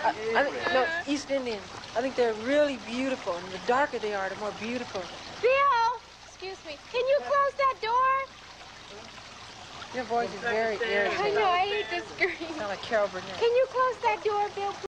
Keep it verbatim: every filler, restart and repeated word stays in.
I, I think, no, East Indian. I think they're really beautiful, and the darker they are, the more beautiful. Bill! Excuse me. Can you close that door? Your voice is very irritating. I know, I hate this scream. Sound like Carol Burnett. Can you close that door, Bill, please?